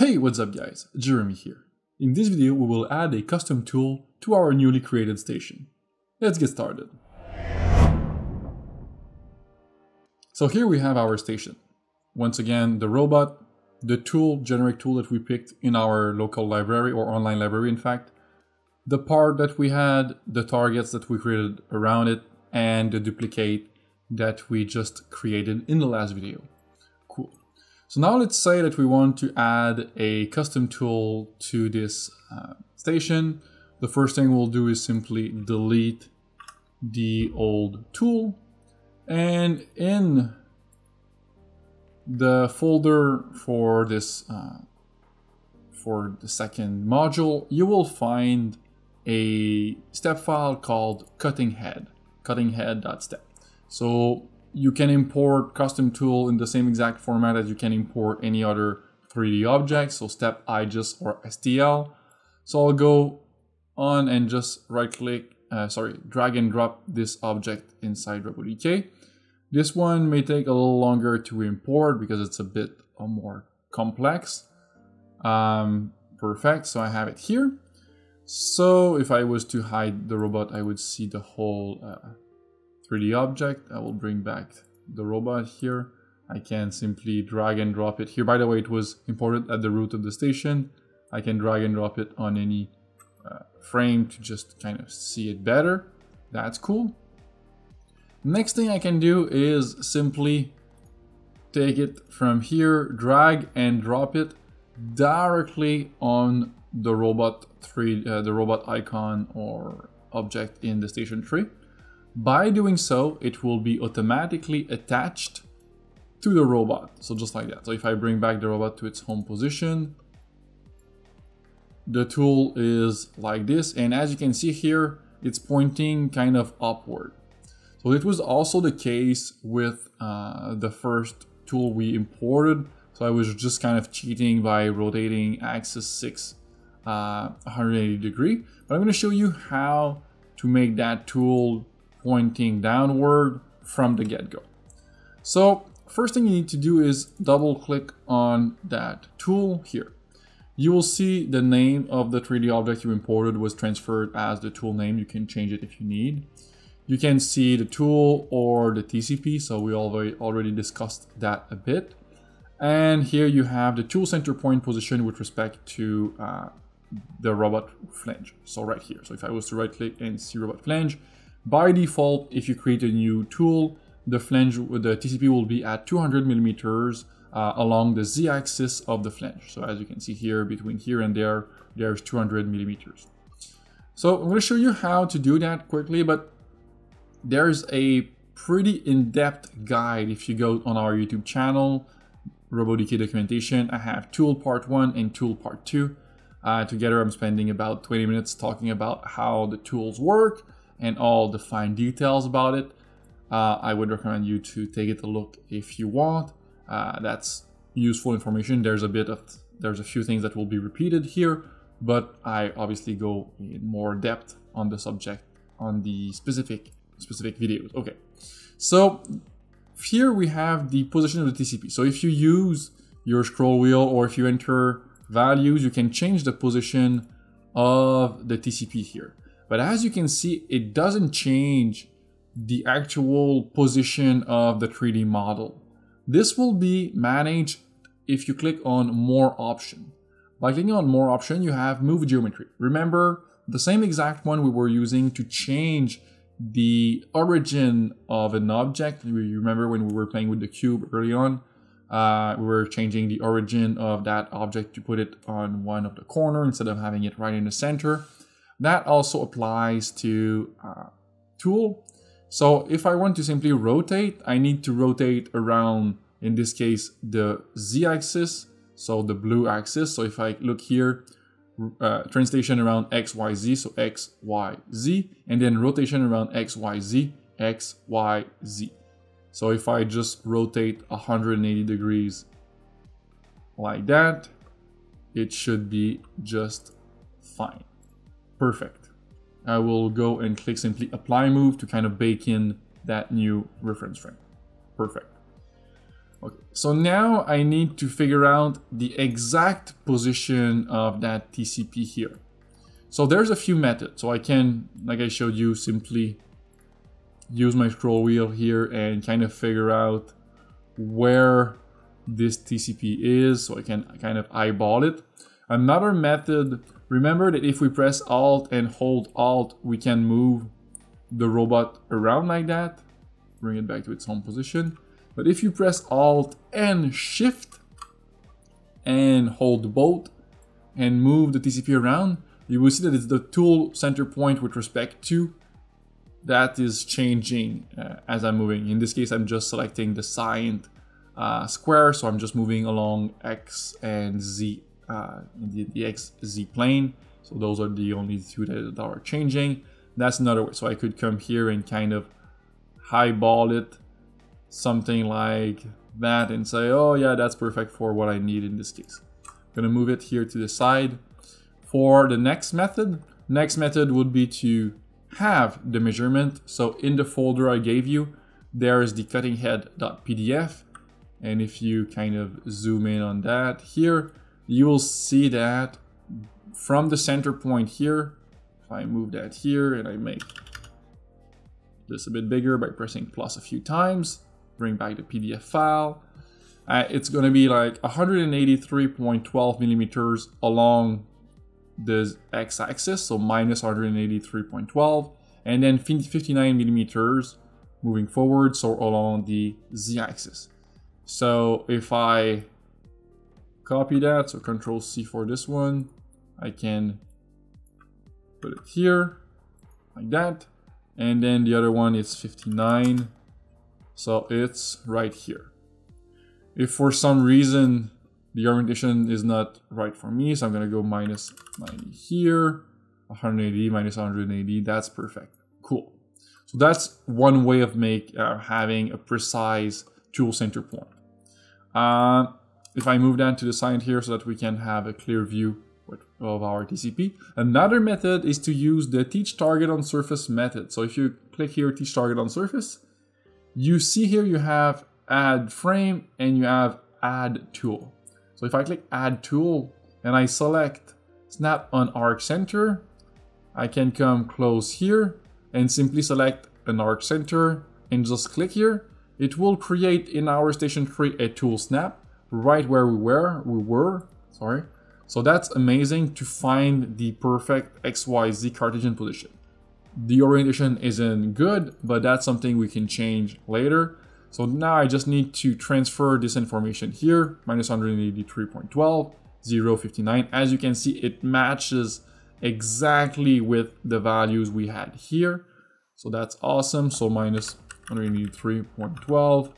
Hey, what's up guys, Jeremy here. In this video we will add a custom tool to our newly created station. Let's get started. So here we have our station. Once again, the robot, the tool, generic tool that we picked in our local library or online library in fact, the part that we had, the targets that we created around it, and the duplicate that we just created in the last video. Cool. So now let's say that we want to add a custom tool to this station. The first thing we'll do is simply delete the old tool, and in the folder for this for the second module, you will find a step file called cuttinghead.step. So you can import custom tool in the same exact format as you can import any other 3D object, so step IGES or STL. So I'll go on and just drag and drop this object inside RoboDK. This one may take a little longer to import because it's a bit more complex. Perfect, so I have it here. So if I was to hide the robot, I would see the whole 3D object. I will bring back the robot here. I can simply drag and drop it here. By the way, it was imported at the root of the station. I can drag and drop it on any frame to just kind of see it better. That's cool. Next thing I can do is simply take it from here, drag and drop it directly on the robot the robot icon or object in the station tree. By doing so, it will be automatically attached to the robot. So just like that. So if I bring back the robot to its home position, the tool is like this. And as you can see here, it's pointing kind of upward. So it was also the case with the first tool we imported. So I was just kind of cheating by rotating axis 6 180 degree. But I'm going to show you how to make that tool pointing downward from the get-go. So first thing you need to do is double click on that tool here. You will see the name of the 3D object you imported was transferred as the tool name. You can change it if you need. You can see the tool or the TCP, so we already discussed that a bit. And here you have the tool center point position with respect to the robot flange. So right here. So if I was to right click and see robot flange, by default, if you create a new tool, the flange with the TCP will be at 200 millimeters along the z-axis of the flange. So as you can see here, between here and there, there's 200 millimeters. So I'm going to show you how to do that quickly, but there's a pretty in-depth guide if you go on our YouTube channel, RoboDK documentation. I have tool part 1 and tool part 2. Together I'm spending about 20 minutes talking about how the tools work and all the fine details about it. I would recommend you to take a look if you want. That's useful information. There's a few things that will be repeated here, but I obviously go in more depth on the subject on the specific videos. Okay, so here we have the position of the TCP. So if you use your scroll wheel or if you enter values, you can change the position of the TCP here. But as you can see, it doesn't change the actual position of the 3D model. This will be managed if you click on More Option. By clicking on More Option, you have Move Geometry. Remember, the same exact one we were using to change the origin of an object. You remember when we were playing with the cube early on? We were changing the origin of that object to put it on one of the corner instead of having it right in the center. That also applies to tool. So if I want to simply rotate, I need to rotate around, in this case, the z-axis, so the blue axis. So if I look here, translation around XYZ, so XYZ, and then rotation around XYZ, XYZ. So if I just rotate 180 degrees like that, it should be just fine. Perfect. I will go and click simply apply move to kind of bake in that new reference frame. Perfect. Okay, so now I need to figure out the exact position of that TCP here. So there's a few methods. So I can, like I showed you, simply use my scroll wheel here and kind of figure out where this TCP is. So I can kind of eyeball it. Another method, remember that if we press Alt and hold Alt, we can move the robot around like that, bring it back to its home position. But if you press Alt and Shift and hold both and move the TCP around, you will see that it's the tool center point with respect to that is changing as I'm moving. In this case, I'm just selecting the signed square, so I'm just moving along X and Z, the X-Z plane. So those are the only two that are changing. That's another way. So I could come here and kind of highball it, something like that, and say, oh yeah, that's perfect for what I need in this case. I'm gonna move it here to the side. For the next method would be to have the measurement. So in the folder I gave you, there is the cuttinghead.pdf. And if you kind of zoom in on that here, you will see that from the center point here, if I move that here and I make this a bit bigger by pressing plus a few times, bring back the PDF file, it's going to be like 183.12 millimeters along the x-axis, so minus 183.12, and then 59 millimeters moving forward, so along the z-axis. So if I copy that, so Control C for this one, I can put it here like that, and then the other one is 59, so it's right here. If for some reason the orientation is not right for me, so I'm going to go minus 90 here, 180 minus 180, that's perfect. Cool. So that's one way of having a precise tool center point. If I move down to the side here so that we can have a clear view of our TCP, another method is to use the teach target on surface method. So if you click here, teach target on surface, you see here you have add frame and you have add tool. So if I click add tool and I select snap on arc center, I can come close here and simply select an arc center and just click here. It will create in our station tree a tool snap right where we were. So that's amazing to find the perfect XYZ Cartesian position. The orientation isn't good, but that's something we can change later. So now I just need to transfer this information here, minus 183.12, 0.59. As you can see, it matches exactly with the values we had here. So that's awesome. So minus 183.12,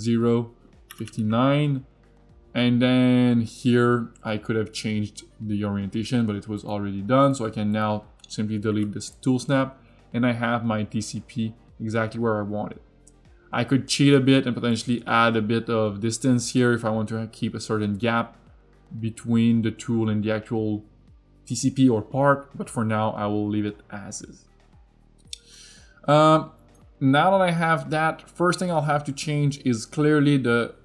0.59. And then here I could have changed the orientation, but it was already done. So I can now simply delete this tool snap and I have my TCP exactly where I want it. I could cheat a bit and potentially add a bit of distance here if I want to keep a certain gap between the tool and the actual TCP or part, but for now I will leave it as is. Now that I have that, first thing I'll have to change is clearly the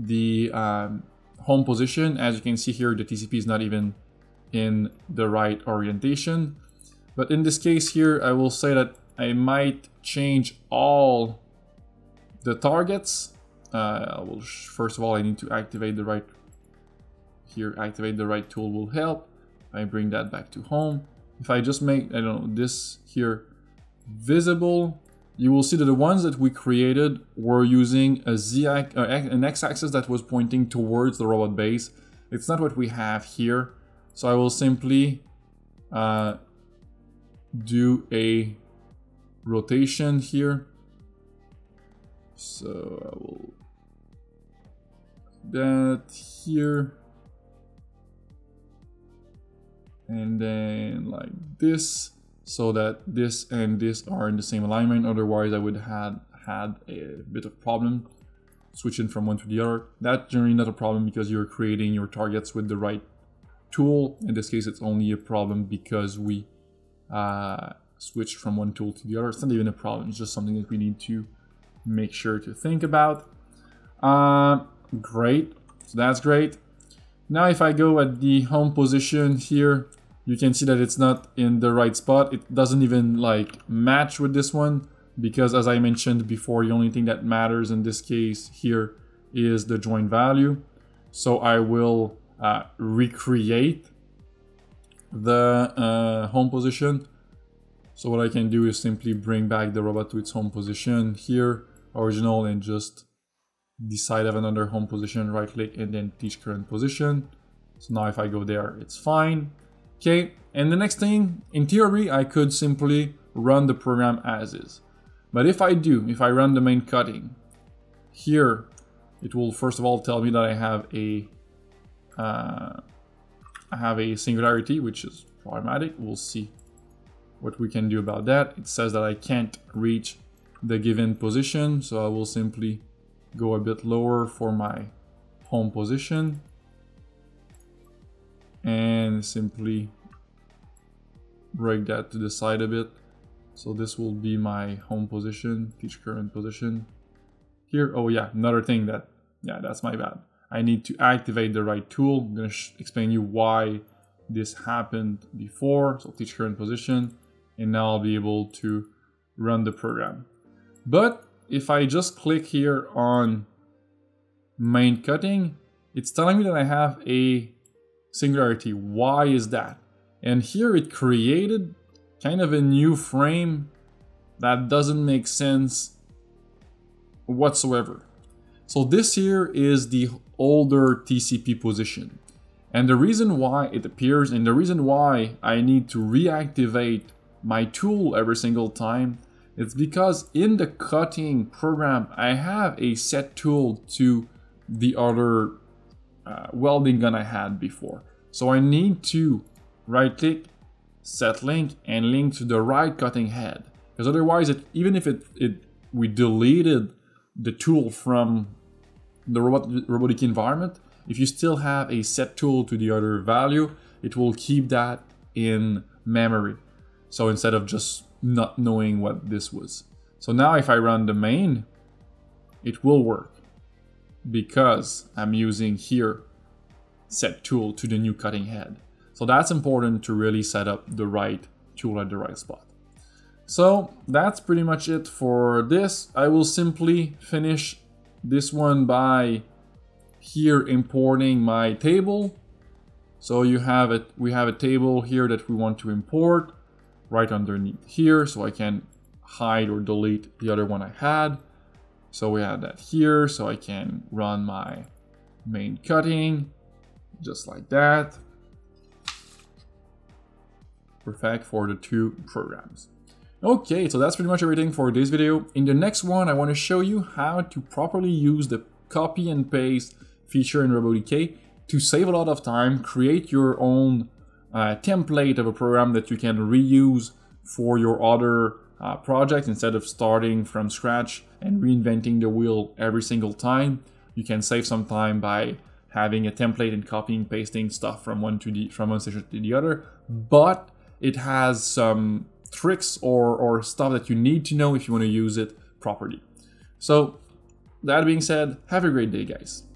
home position. As you can see here, the TCP is not even in the right orientation. But in this case here, I will say that I might change all the targets. First of all, I need to activate the right here. Activate the right tool will help. I bring that back to home. If I just make, I don't know, this here visible, you will see that the ones that we created were using an x-axis that was pointing towards the robot base. It's not what we have here. So I will simply do a rotation here. So I will that here. And then like this, so that this and this are in the same alignment. Otherwise I would have had a bit of problem switching from one to the other. That's generally not a problem because you're creating your targets with the right tool. In this case, it's only a problem because we switched from one tool to the other. It's not even a problem, it's just something that we need to make sure to think about. Great, so that's great. Now if I go at the home position here, you can see that it's not in the right spot. It doesn't even like match with this one, because as I mentioned before, the only thing that matters in this case here is the join value. So I will recreate the home position. So what I can do is simply bring back the robot to its home position here, original, and just decide of another home position, right click, and then teach current position. So now if I go there, it's fine. Okay, and the next thing, in theory, I could simply run the program as is. But if I run the main cutting, here, it will first of all tell me that I have a singularity, which is problematic. We'll see what we can do about that. It says that I can't reach the given position, so I will simply go a bit lower for my home position and simply break that to the side a bit. So this will be my home position, teach current position here. Oh yeah, another thing that, yeah, that's my bad. I need to activate the right tool. I'm going to explain you why this happened before. So teach current position, and now I'll be able to run the program. But if I just click here on main cutting, it's telling me that I have a singularity. Why is that? And here it created kind of a new frame that doesn't make sense whatsoever. So this here is the older TCP position. And the reason why it appears, and the reason why I need to reactivate my tool every single time, it's because in the cutting program, I have a SetTool to the other welding gun I had before. So I need to right click, set link, and link to the right cutting head. Because otherwise, even if we deleted the tool from the RoboDK environment, if you still have a SetTool to the other value, it will keep that in memory. So instead of just not knowing what this was. So now if I run the main, it will work because I'm using here SetTool to the new cutting head. So that's important to really set up the right tool at the right spot. So that's pretty much it for this. I will simply finish this one by here importing my table. So we have a table here that we want to import right underneath here, so I can hide or delete the other one I had. So we have that here, so I can run my main cutting just like that. Perfect for the two programs. Okay, so that's pretty much everything for this video. In the next one, I want to show you how to properly use the copy and paste feature in RoboDK to save a lot of time, create your own template of a program that you can reuse for your other projects instead of starting from scratch and reinventing the wheel every single time. You can save some time by having a template and copying, pasting stuff from one session to the other, but it has some tricks or stuff that you need to know if you want to use it properly. So that being said, have a great day, guys.